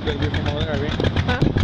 I've been from over there, have you? Huh?